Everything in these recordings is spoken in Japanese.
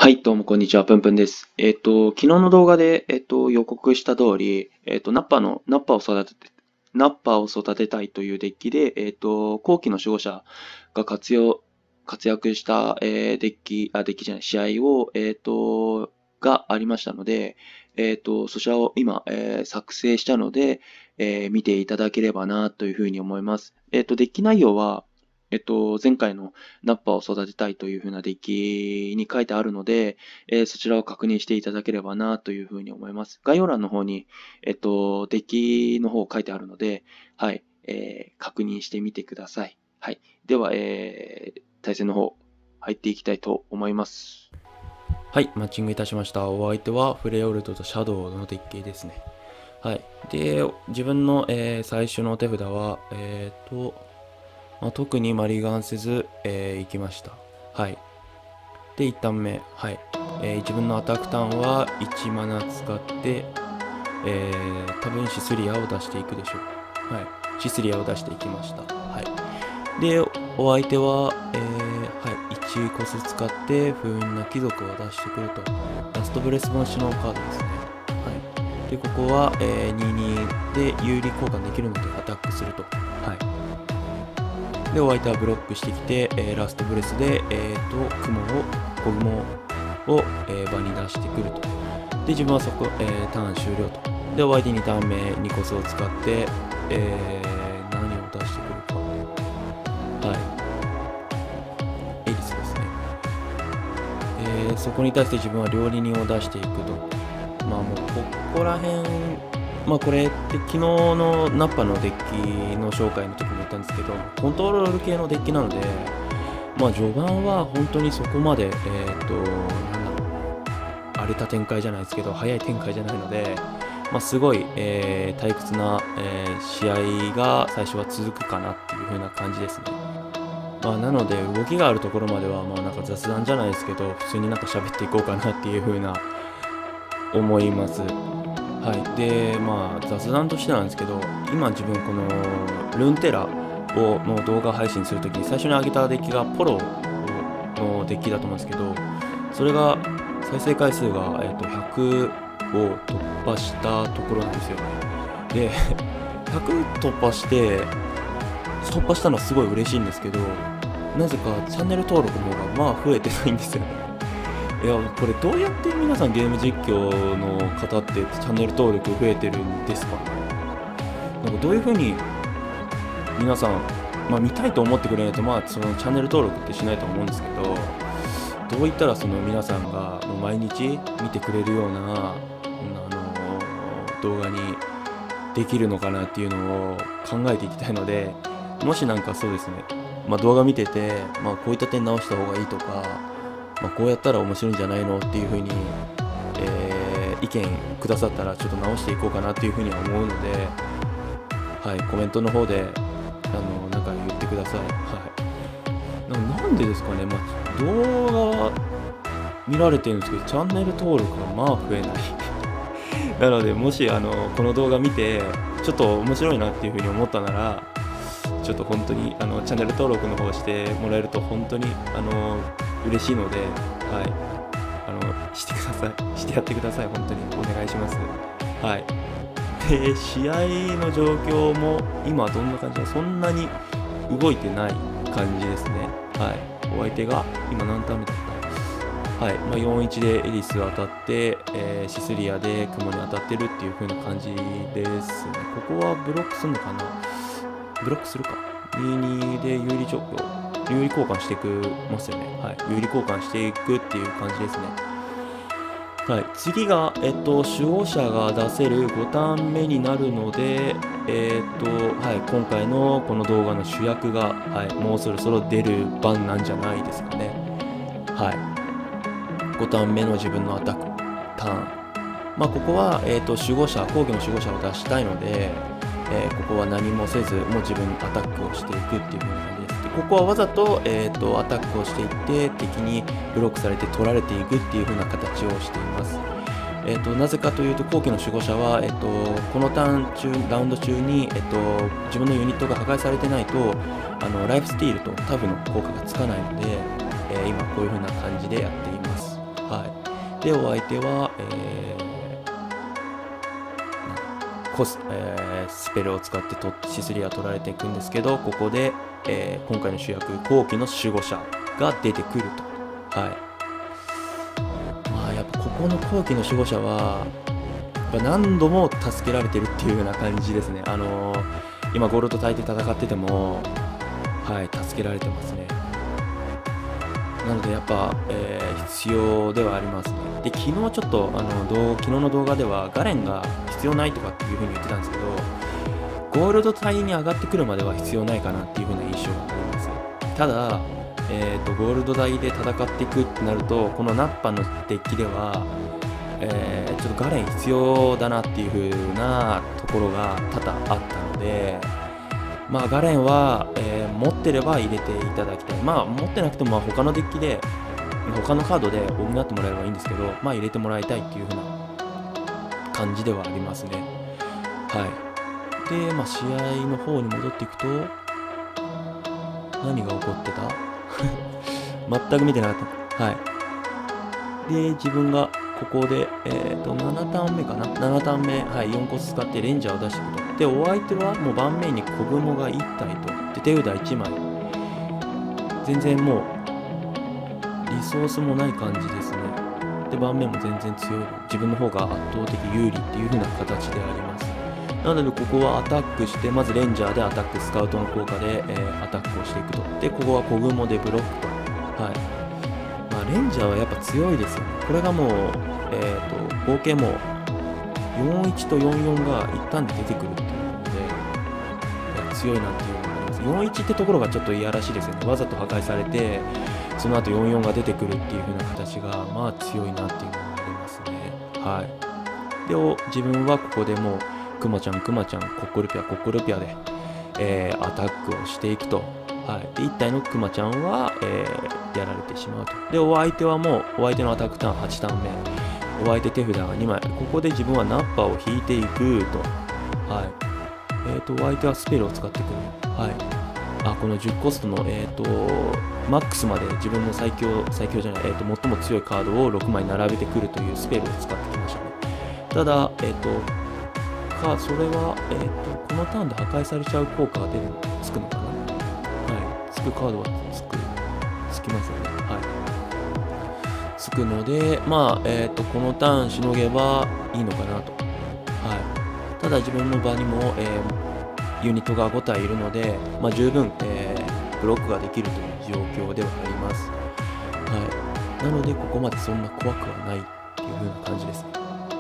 はい、どうもこんにちは、ぷんぷんです。昨日の動画で、予告した通り、ナッパを育てたいというデッキで、後期の守護者が活躍した、デッキじゃない、試合を、がありましたので、そちらを今、作成したので、見ていただければな、というふうに思います。デッキ内容は、前回のナッパを育てたいというふうなデッキに書いてあるので、そちらを確認していただければなというふうに思います。概要欄の方に、デッキの方を書いてあるので、はい、確認してみてください。はい。では、対戦の方、入っていきたいと思います。 はい、マッチングいたしました。お相手はフレオルトとシャドウのデッキですね。はい。で、自分の、最初の手札は、特にマリガンせず、行きました。はい。で、1ターン目。はい。自分のアタックターンは1マナ使って、多分シスリアを出していくでしょう。はい。シスリアを出していきました。はい。で、お相手は、はい、1コス使って不運な貴族を出してくると。ラストブレス本種のカードですね。はい。で、ここは、2-2で有利交換できるのでアタックすると。はい。で、お相手はブロックしてきて、ラストブレスで、小雲を、場に出してくると。で、自分はそこ、ターン終了と。で、お相手2ターン目、2コスを使って、何を出してくるか。はい。エリスですね。そこに対して自分は料理人を出していくと。まあもう、ここら辺、まあこれって昨日のナッパのデッキの紹介の時も言ったんですけど、コントロール系のデッキなので、まあ序盤は本当にそこまで、荒れた展開じゃないですけど、早い展開じゃないので、まあすごい、退屈な、試合が最初は続くかなっていう風な感じですね。まあなので動きがあるところまでは、まあなんか雑談じゃないですけど、普通になんか喋っていこうかなっていう風な思います。はい、でまあ雑談としてなんですけど、今自分このルンテラの動画配信するときに最初に上げたデッキがポロのデッキだと思うんですけど、それが再生回数が、100を突破したところなんですよ。で100突破したのはすごい嬉しいんですけど、なぜかチャンネル登録の方がまあ増えてないんですよね。いや、これどうやって皆さんゲーム実況の方ってチャンネル登録増えてるんですかね。なんかどういう風に皆さん、まあ、見たいと思ってくれないと、まあそのチャンネル登録ってしないと思うんですけど、どういったらその皆さんがもう毎日見てくれるような、動画にできるのかなっていうのを考えていきたいので、もしなんかそうですね、まあ、動画見てて、まあ、こういった点直した方がいいとか、まあ、こうやったら面白いんじゃないのっていう風に、意見くださったらちょっと直していこうかなっていう風には思うので、はい、コメントの方でなんか言ってください。はい。なんでですかね、まあ、動画は見られてるんですけど、チャンネル登録がまあ増えない。なので、もしこの動画見て、ちょっと面白いなっていう風に思ったなら、ちょっと本当にチャンネル登録の方してもらえると本当に嬉しいので、はい、してください。してやってください。本当にお願いします。はい。で、試合の状況も今どんな感じで、そんなに動いてない感じですね。はい。お相手が今何ターン目だった。はい。まあ、4-1でエリス当たって、シスリアで雲に当たってるっていう風な感じですね。ここはブロックするのかな。ブロックするか。2-2で有利交換していくますよね。はい。有利交換していくっていう感じですね。はい。次が、守護者が出せる5ターン目になるので、はい。今回のこの動画の主役が、はい。もうそろそろ出る番なんじゃないですかね。はい。5ターン目の自分のアタックターン。まあ、ここは、後期の守護者を出したいので、ここは何もせず、もう自分アタックをしていくっていう風な感じです。で、ここはわざと、アタックをしていって、敵にブロックされて取られていくっていう風な形をしています。なぜかというと、後期の守護者は、このラウンド中に、自分のユニットが破壊されてないと、ライフスティールとタフの効果がつかないので、今こういう風な感じでやっています。 はい。で、お相手は、スペルを使ってシスリア取られていくんですけど、ここで、今回の主役、後期の守護者が出てくると。はい。まあ、やっぱここの後期の守護者は、やっぱ何度も助けられてるっていうような感じですね。今ゴールド隊で戦ってても、はい、助けられてますね。なのでやっぱ、必要ではありますね。で、昨日ちょっと昨日の動画ではガレンが必要ないとかっていう風に言ってたんですけど、ゴールド隊に上がってくるまでは必要ないかなっていう風な印象があります。ただ、ゴールド隊で戦っていくってなると、このナッパのデッキでは、ちょっとガレン必要だなっていう風なところが多々あったので、まあガレンは、持ってれば入れていただきたい。まあ持ってなくても他のデッキで他のカードで補ってもらえればいいんですけど、まあ入れてもらいたいっていう風な感じではありますね。はい。で、まあ試合の方に戻っていくと、何が起こってた全く見てなかった。はい。で、自分がここで、7ターン目かな ?7 ターン目、はい、4コス使ってレンジャーを出していくと。で、お相手はもう盤面に小雲が1体と。で、手札1枚。全然もう、リソースもない感じですね。で、盤面も全然強い。自分の方が圧倒的有利っていう風な形であります。なので、ここはアタックして、まずレンジャーでアタック、スカウトの効果で、アタックをしていくと。で、ここは小雲でブロックと。はい。まあ、レンジャーはやっぱ強いですよね。これがもう、合計も41と44が一旦で出てくるっていうので、いや強いなっていうのがあります。41ってところがちょっといやらしいですよね。わざと破壊されて、その後44が出てくるっていう風な形が、まあ強いなっていうのがありますね。はい。で、自分はここでもう、クマちゃん、コッコルピアで、アタックをしていくと。はい。で、1体のクマちゃんは、やられてしまうと。で、お相手はもう、お相手のアタックターン8ターン目。お相手手札が2枚。ここで自分はナッパを引いていくと。はい。お相手はスペルを使ってくる。はい。この10コストの、マックスまで自分の最強じゃない、最も強いカードを6枚並べてくるというスペルを使ってきましたね。ただ、それは、このターンで破壊されちゃう効果がつくのかな。はい。つくカードはつきますよね。はい。つくので、まあ、このターンしのげばいいのかなと。はい。ただ自分の場にも、ユニットが5体いるので、まあ、十分、ブロックができるという状況ではあります。はい。なので、ここまでそんな怖くはないっていう風な感じですね。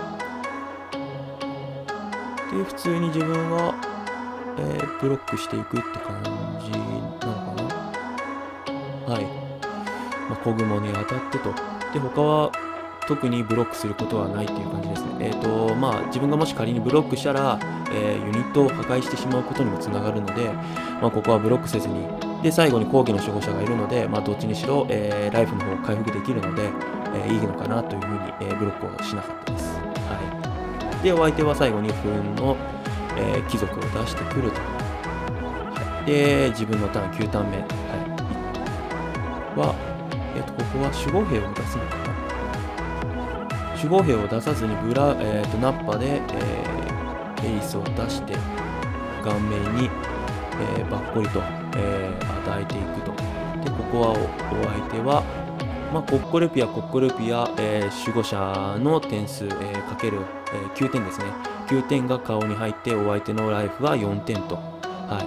で、普通に自分は、ブロックしていくって感じなのかな。はい。まあ、小雲に当たってと。で、他は特にブロックすることはないっていう感じですね。まあ、自分がもし仮にブロックしたら、ユニットを破壊してしまうことにもつながるので、まあ、ここはブロックせずに、で、最後に後期の守護者がいるので、まあ、どっちにしろ、ライフの方を回復できるので、いいのかなというふうに、ブロックをしなかったです。はい。で、お相手は最後に不運の、貴族を出してくると。はい。で、自分のターン、9ターン目。はい。は、ここは守護兵を出すのかな。守護兵を出さずにナッパで、エイスを出して顔面に、ばっこりと、与えていくと。で、ここはお相手は、まあ、コッコルピア、守護者の点数、かける、9点ですね。9点が顔に入って、お相手のライフは4点と。はい。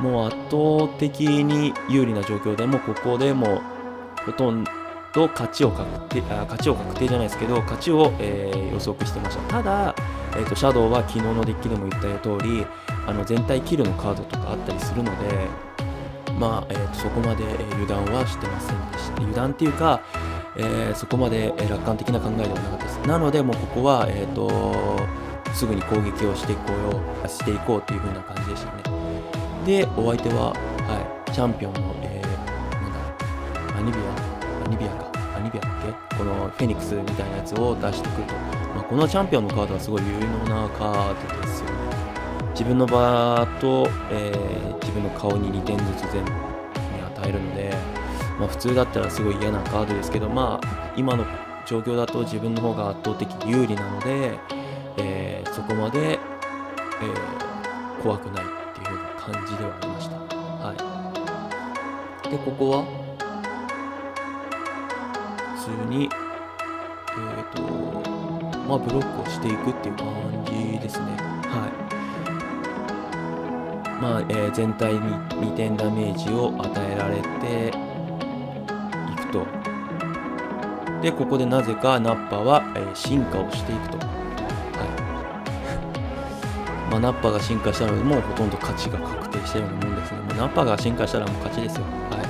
もう圧倒的に有利な状況でも、ここでもほとんど勝ちを確定じゃないですけど、勝ちを、予測してました。ただ、シャドウは昨日のデッキでも言った通り、全体キルのカードとかあったりするので、まあ、そこまで油断はしてませんでした。油断っていうか、そこまで楽観的な考えではなかったです。なので、もうここは、すぐに攻撃をしていこうっていう風な感じでしたね。で、お相手は、はい、チャンピオンの、アニビアだっけ、このフェニックスみたいなやつを出してくると。まあ、このチャンピオンのカードはすごい有能なカードですよね。自分の場と、自分の顔に2点ずつ全部に与えるので、まあ、普通だったらすごい嫌なカードですけど、まあ、今の状況だと自分の方が圧倒的有利なので、そこまで、怖くないっていう風な感じではありました。はい。で、ここは普通に、まあ、ブロックをしていくっていう感じですね。はい。まあ、全体に2点ダメージを与えられていくと。で、ここでなぜかナッパは、進化をしていくと。はい。まあ、ナッパが進化したので、もうほとんど勝ちが確定したようなもんですね。もうナッパが進化したらもう勝ちですよ。はい。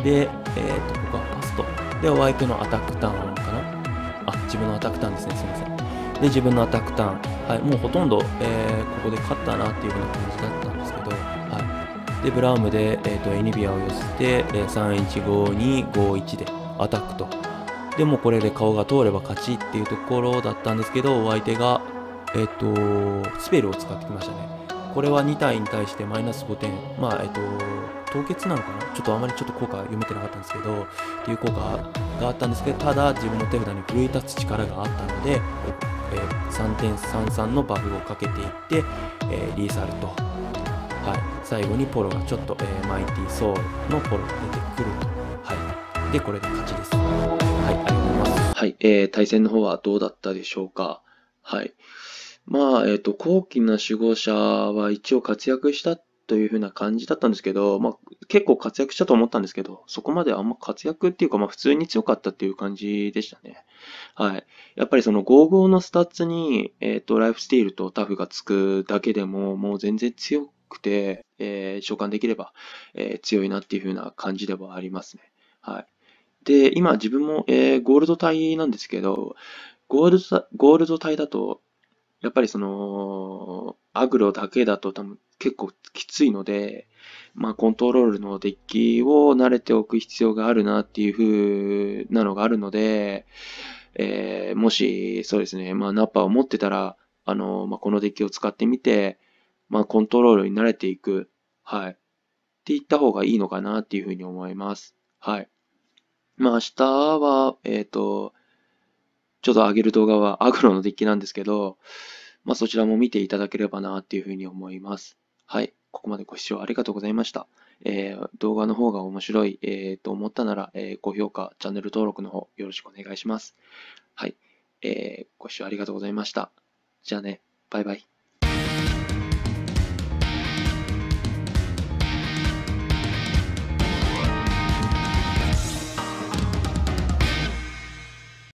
で、ここはパスと。で、お相手のアタックターンかな。あ、自分のアタックターンですね。すいません。で、自分のアタックターン。はい。もうほとんど、ここで勝ったなっていう風な感じだったんですけど、はい。で、ブラウムで、エニビアを寄せて、3-1-5-2-5-1でアタックと。でもこれで顔が通れば勝ちっていうところだったんですけど、お相手が、スペルを使ってきましたね。これは2体に対してマイナス5点。まあ、凍結なのかな、ちょっとあまりちょっと効果読めてなかったんですけど、っていう効果があったんですけど、ただ自分の手札に奮い立つ力があったので、3.33 のバフをかけていって、リーサルと、はい、最後にポロがちょっと、マイティソウルのポロが出てくると。はい。で、これで勝ちです。はい、ありがとうございます。 はい、対戦の方はどうだったでしょうか。はい。まあ、高貴な守護者は一応活躍したという風な感じだったんですけど、まあ、結構活躍したと思ったんですけど、そこまであんま活躍っていうか、まあ、普通に強かったっていう感じでしたね。はい。やっぱりその55のスタッツに、ライフスティールとタフがつくだけでも、もう全然強くて、召喚できれば、強いなっていう風な感じではありますね。はい。で、今自分も、ゴールド帯なんですけど、ゴールド帯だと、やっぱりその、アグロだけだと多分結構きついので、まあコントロールのデッキを慣れておく必要があるなっていう風なのがあるので、もしそうですね、まあナッパを持ってたら、まあこのデッキを使ってみて、まあコントロールに慣れていく、はい、って言った方がいいのかなっていう風に思います。はい。まあ明日は、ちょっと上げる動画はアグロのデッキなんですけど、まあそちらも見ていただければなっていうふうに思います。はい。ここまでご視聴ありがとうございました。動画の方が面白い、と思ったなら、高評価、チャンネル登録の方よろしくお願いします。はい。ご視聴ありがとうございました。じゃあね、バイバイ。